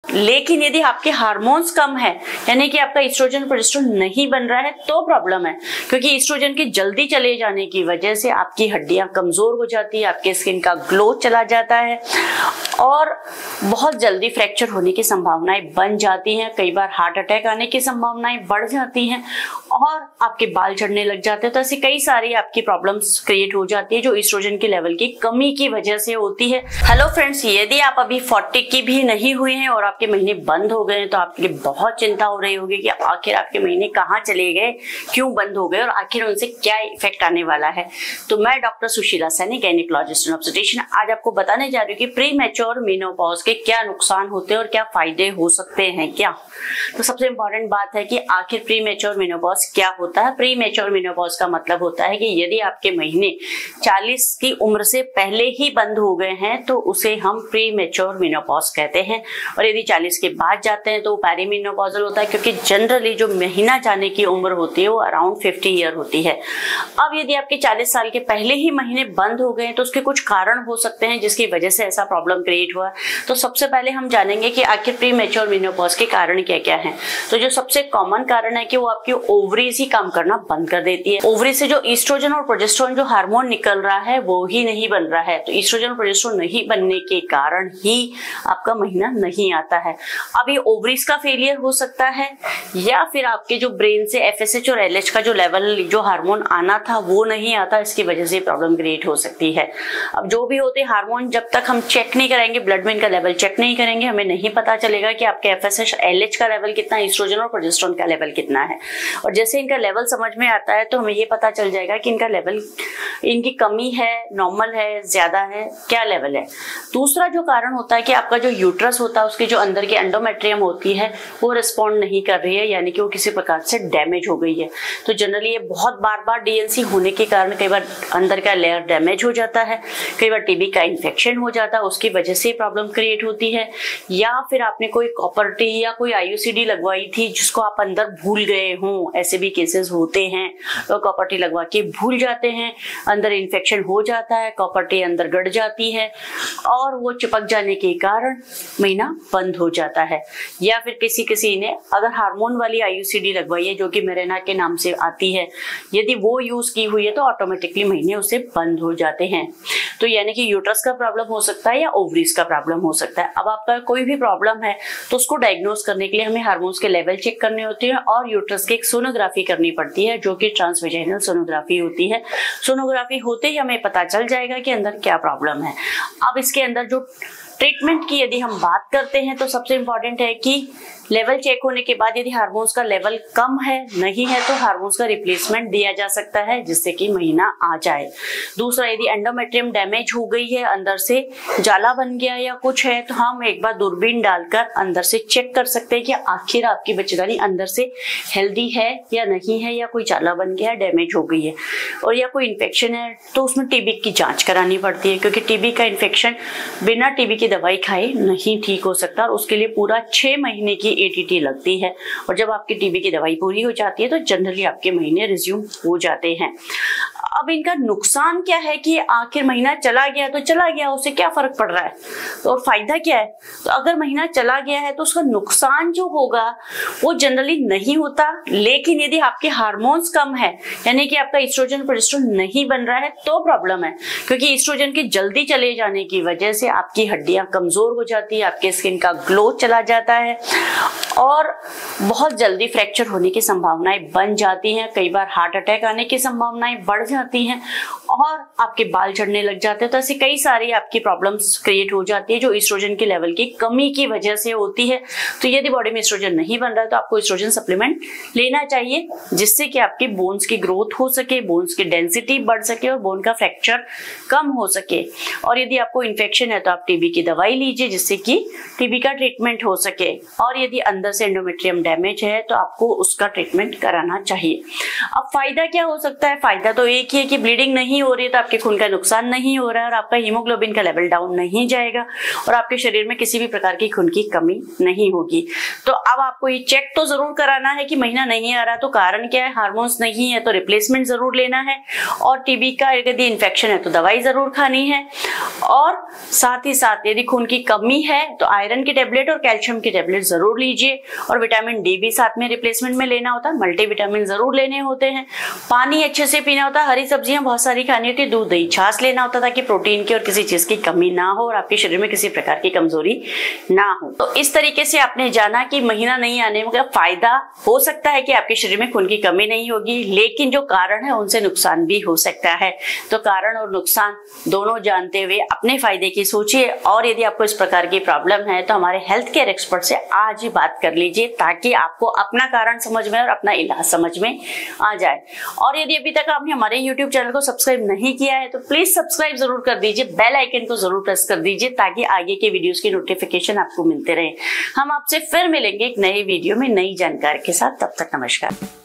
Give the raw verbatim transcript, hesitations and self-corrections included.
लेकिन यदि आपके हार्मोन्स कम है, यानी कि आपका ईस्ट्रोजन प्रोजेस्टेरोन नहीं बन रहा है, तो प्रॉब्लम है। क्योंकि ईस्ट्रोजन के जल्दी चले जाने की वजह से आपकी हड्डियां कमजोर हो जाती है, आपके स्किन का ग्लो चला जाता है और बहुत जल्दी फ्रैक्चर होने की संभावनाएं बन जाती हैं। कई बार हार्ट अटैक आने की संभावनाएं बढ़ जाती हैं और आपके बाल झड़ने लग जाते हैं। तो ऐसी कई सारी आपकी प्रॉब्लम्स क्रिएट हो जाती है जो ईस्ट्रोजन के लेवल की कमी की वजह से होती है। हेलो फ्रेंड्स, यदि आप अभी चालीस की भी नहीं हुए हैं और आपके महीने बंद हो गए हैं तो आपके लिए बहुत चिंता हो रही होगी कि आखिर आपके महीने कहाँ चले गए, क्यों बंद हो गए और आखिर उनसे क्या इफेक्ट आने वाला है। तो मैं doctor Sushila Saini, gynaecologist and obstetrician, आज आपको बताने जा रही हूँ कि प्री मैच्योर मेनोपॉज के क्या नुकसान होते हैं और क्या फायदे हो सकते हैं क्या। तो सबसे इंपॉर्टेंट बात है कि आखिर प्री मैच्योर मेनोपॉज क्या होता है। प्री मैच्योर मेनोपॉज का मतलब होता है कि यदि आपके महीने चालीस की उम्र से पहले ही बंद हो गए हैं तो उसे हम प्री मैच्योर मेनोपॉज कहते हैं, और यदि चालीस के बाद जाते हैं तो पेरीमेनोपॉजल होता है, क्योंकि जनरली जो महीना जाने की उम्र होती है वो अराउंड पचास ईयर होती है। अब यदि आपके चालीस साल के पहले ही महीने बंद हो गए तो उसके कुछ कारण हो सकते हैं जिसकी वजह से ऐसा प्रॉब्लम क्रिएट हुआ। तो सबसे पहले हम जानेंगे कि आखिर प्री मैच्योर मेनोपॉज के कारण क्या क्या है। तो जो सबसे कॉमन कारण है कि वो आपकी ओवरीज ही काम करना बंद कर देती है। ओवरी से जो ईस्ट्रोजन और प्रोजेस्टेरोन जो हार्मोन निकल रहा है वो ही नहीं बन रहा है। तो ईस्ट्रोजन और प्रोजेस्टेरोन नहीं बनने के कारण ही आपका महीना नहीं आता है। अब ये ओवरीज का फेलियर हो सकता है या फिर आपके जो ब्रेन से एफएसएच और एलएच का जो लेवल जो हार्मोन आना था वो नहीं आता, इसकी वजह से प्रॉब्लम क्रिएट हो सकती है। अब जो भी होते हार्मोन जब तक हम चेक नहीं करेंगे, ब्लड में इनका लेवल चेक नहीं करेंगे, हमें नहीं पता चलेगा कि आपके एफएसएच एलएच का लेवल कितना, ईस्ट्रोजन और प्रोजेस्टेरोन का लेवल कितना है। और जैसे इनका लेवल समझ में आता है तो हमें ये पता चल जाएगा कि इनका लेवल, इनकी कमी है, नॉर्मल है, ज्यादा है, क्या लेवल है। दूसरा जो कारण होता है कि आपका जो यूट्रस होता है उसके जो अंदर की एंडोमेट्रियम होती है वो रिस्पॉन्ड नहीं कर रही है, यानी कि वो किसी प्रकार से डैमेज हो गई है। तो जनरली ये बहुत बार बार डीएनसी होने के कारण कई बार अंदर का लेयर डैमेज हो जाता है, कई बार टीबी का इन्फेक्शन हो जाता है, उसकी वजह से प्रॉब्लम क्रिएट होती है। या फिर आपने कोई कॉपर टी या कोई आईयूसीडी लगवाई थी जिसको आप अंदर भूल गए हों, ऐसे भी केसेस होते हैं। तो कॉपर टी लगवा के भूल जाते हैं, अंदर इन्फेक्शन हो जाता है, कॉपर टी अंदर गड़ जाती है और वो चिपक जाने के कारण महीना बंद हो जाता है। या फिर किसी किसी ने अगर हार्मोन वाली आईयूसीडी लगवाई है जो कि मेरेना के नाम से आती है, यदि वो यूज की हुई है तो ऑटोमेटिकली महीने उसे बंद हो जाते हैं। तो यानी कि यूट्रस का प्रॉब्लम हो सकता है या ओवरीज का प्रॉब्लम हो सकता है। अब आपका कोई भी प्रॉब्लम है तो उसको डायग्नोज करने के लिए हमें हार्मोन्स के लेवल चेक करने होते हैं और यूट्रस की एक सोनोग्राफी करनी पड़ती है जो कि ट्रांसवेजाइनल सोनोग्राफी होती है। सोनोग्राफी होते ही हमें पता चल जाएगा कि अंदर क्या प्रॉब्लम है। अब इसके अंदर जो ट्रीटमेंट की यदि हम बात करते हैं तो सबसे इंपॉर्टेंट है कि लेवल चेक होने के बाद यदि हार्मोन्स का लेवल कम है, नहीं है, तो हार्मोन्स का रिप्लेसमेंट दिया जा सकता है जिससे कि महीना आ जाए। दूसरा, यदि एंडोमेट्रियम डैमेज हो गई है, अंदर से जाला बन गया या कुछ है, तो हम एक बार दूरबीन डालकर अंदर से चेक कर सकते हैं कि आखिर आपकी बच्चेदानी अंदर से हेल्दी है या नहीं है, या कोई जाला बन गया, डैमेज हो गई है और या कोई इन्फेक्शन है तो उसमें टीबी की जांच करानी पड़ती है, क्योंकि टीबी का इन्फेक्शन बिना टीबी की दवाई खाए नहीं ठीक हो सकता और उसके लिए पूरा छह महीने की एटीटी लगती है। और जब आपकी टीबी की दवाई पूरी हो जाती है तो जनरली आपके महीने रिज्यूम हो जाते हैं। अब इनका नुकसान क्या है कि आखिर महीना चला गया तो चला गया, उससे क्या फर्क पड़ रहा है, तो और फायदा क्या है। तो अगर महीना चला गया है तो उसका नुकसान जो होगा वो जनरली नहीं होता, लेकिन यदि आपके हार्मोन्स कम है, यानी कि आपका ईस्ट्रोजन प्रोजेस्टेरोन नहीं बन रहा है, तो प्रॉब्लम है। क्योंकि ईस्ट्रोजन के जल्दी चले जाने की वजह से आपकी हड्डियां कमजोर हो जाती है, आपके स्किन का ग्लो चला जाता है और बहुत जल्दी फ्रैक्चर होने की संभावनाएं बन जाती हैं। कई बार हार्ट अटैक आने की संभावनाएं बढ़ जाती हैं और आपके बाल झड़ने लग जाते हैं। तो ऐसी कई सारी आपकी प्रॉब्लम्स क्रिएट हो जाती है जो ईस्ट्रोजन के लेवल की कमी की वजह से होती है। तो यदि बॉडी में ईस्ट्रोजन नहीं बन रहा है तो आपको ईस्ट्रोजन सप्लीमेंट लेना चाहिए, जिससे कि आपके बोन्स की ग्रोथ हो सके, बोन्स की डेंसिटी बढ़ सके और बोन का फ्रैक्चर कम हो सके। और यदि आपको इन्फेक्शन है तो आप टीबी की दवाई लीजिए जिससे कि टीबी का ट्रीटमेंट हो सके। और यदि अंदर से एंडोमेट्रियम डैमेज है तो आपको उसका ट्रीटमेंट कराना चाहिए। अब फायदा क्या हो सकता है। फायदा तो एक ही है कि ब्लीडिंग नहीं हो रही है तो आपके खून का नुकसान नहीं हो रहा है और आपका हीमोग्लोबिन का लेवल डाउन नहीं जाएगा और आपके शरीर में किसी भी प्रकार की खून की कमी नहीं होगी। तो अब आपको ये चेक तो जरूर कराना है कि महीना नहीं आ रहा तो कारण क्या है, हार्मोन्स नहीं है तो रिप्लेसमेंट जरूर लेना है, और टीबी का यदि इन्फेक्शन है तो दवाई जरूर खानी है, और साथ ही साथ यदि खून की कमी है तो आयरन की टेबलेट और कैल्शियम की टेबलेट जरूर लीजिए, और विटामिन डी भी साथ में रिप्लेसमेंट में लेना होता है, मल्टीविटामिन जरूर लेने होते हैं, पानी अच्छे से पीना होता है, हरी सब्जियां बहुत सारी खानी होती है, दूध दही छाछ लेना होता है ताकि प्रोटीन की और किसी चीज की कमी ना हो और आपके शरीर में किसी प्रकार की कमजोरी ना हो। तो इस तरीके से आपने जाना कि महीना नहीं आने में फायदा हो सकता है कि आपके शरीर में खून की कमी नहीं होगी, लेकिन जो कारण है उनसे नुकसान भी हो सकता है। तो कारण और नुकसान दोनों जानते हुए अपने फायदे की सोचिए, और यदि आपको इस प्रकार की प्रॉब्लम है तो हमारे हेल्थ केयर एक्सपर्ट से आज ही बात कर लीजिए ताकि आपको अपना कारण समझ में और अपना इलाज समझ में आ जाए। और यदि अभी तक आपने हमारे यूट्यूब चैनल को सब्सक्राइब नहीं किया है तो प्लीज सब्सक्राइब जरूर कर दीजिए, बेल आइकन को जरूर प्रेस कर दीजिए ताकि आगे के वीडियोस की नोटिफिकेशन आपको मिलते रहे। हम आपसे फिर मिलेंगे एक नई वीडियो में नई जानकारी के साथ, तब तक नमस्कार।